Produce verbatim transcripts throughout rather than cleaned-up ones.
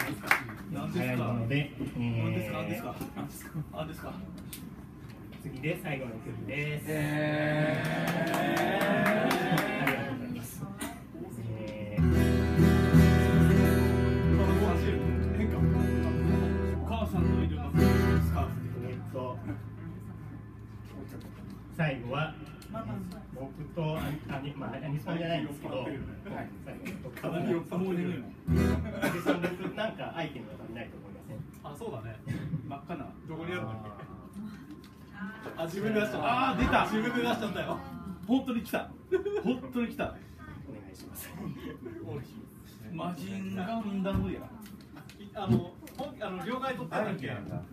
早いもので、 何ですか何ですか何ですか。 次で最後の曲です。 えありがとうございます。えー変化。お母さんのいるのスカーフ。 えっと最後は僕とアニまあアニソンじゃないんですけど、 かなり酔っ払ってる。 アニソン僕なんかアイテムが足りないと思いません？ あ、そうだね。真っ赤な。どこにあるんだっけ。あ、自分で出した。ああ、出た。自分で出したんだよ。本当に来た。本当に来た。 お願いします。 マジンガンダムや。あの、本あの了解取ってんだっけ。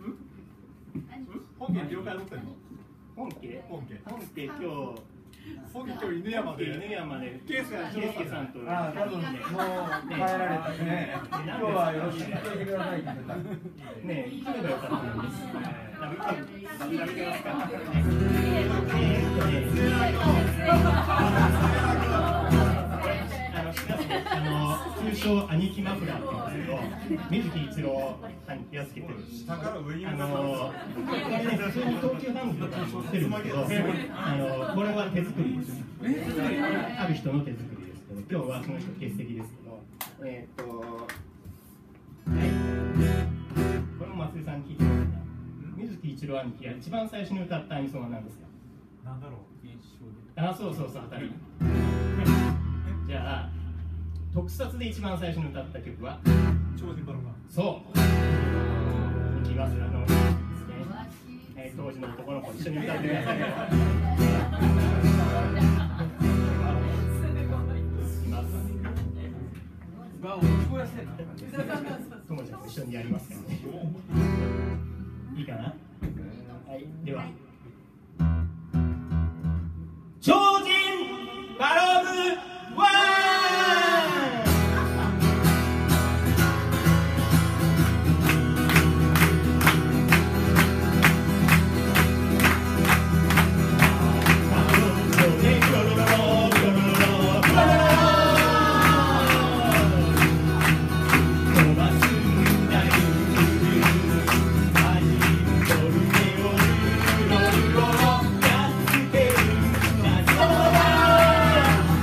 本家了解取ってんの。 本家本家本家今日本家今日犬山で犬山でケースがケイスケさんとああ、多分もう帰られたね。今日はよろしく言ってくださいって言ってた。 ねえ、行けばよかったんです。あの、多分、調べてますから。あの、しかしね、あの、通称兄貴マフラーって言うんですけど、水木一郎兄貴がつけてる。あの、これね、普通に東急ハンズとかに売ってるんですけど、あの、これは手作りです。ある人の手作りですけど、今日はその人欠席ですけど、えーっと、はい。これも松井さん聞いてますか？水木一郎兄貴が一番最初に歌ったアニソンは何ですか？ なんだろう。 あ、そうそうそう、当たり。じゃあ、特撮で一番最初に歌った曲は？ 超人バロが。 そう。いきます。あの、ですね。えー、当時の男の子一緒に歌ってくださいよ。いきます。 わ、聞こえやすいな。 ともちゃんも一緒にやりますからね。いいかな？はい、では。超人バロームワン！「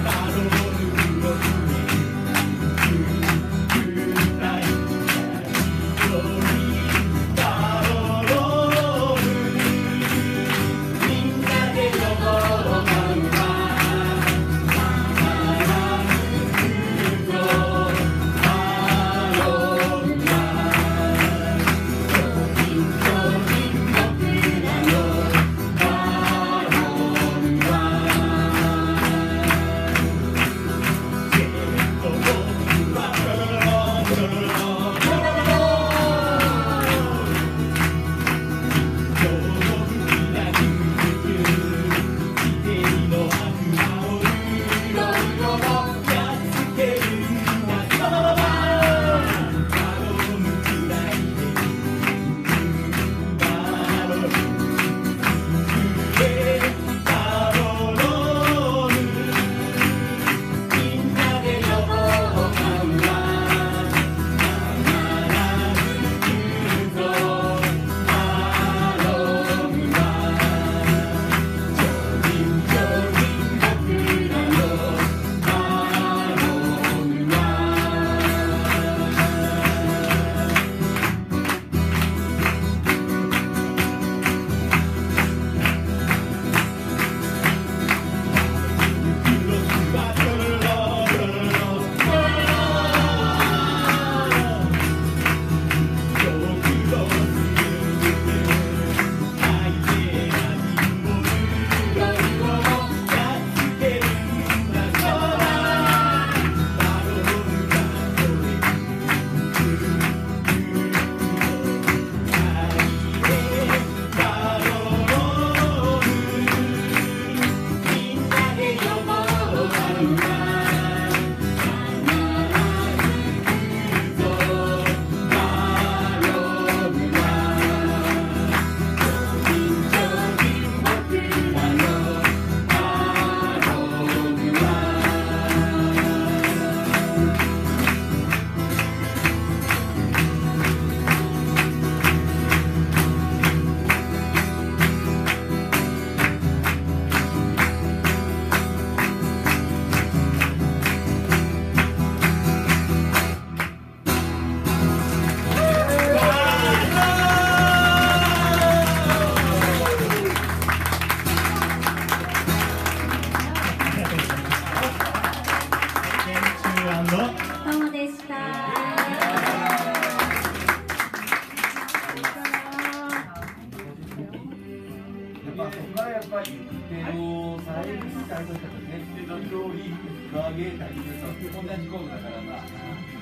まあそこからやっぱり手をされる機会としてはね、一人バーゲーターと同じ工具だからさ。